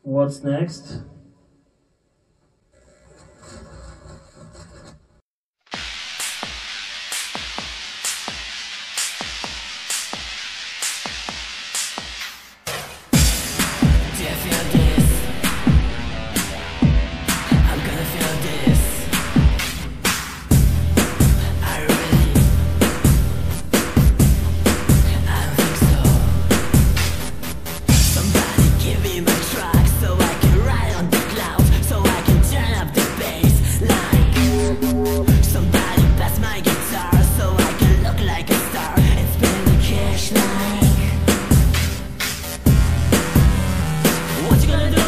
What's next? Do you feel this? I'm gonna feel this. I really, I don't think so. Somebody give me my track so I can ride on the clouds, so I can turn up the bass line. Somebody pass my guitar so I can look like a star and spin the cash line. What you gonna do?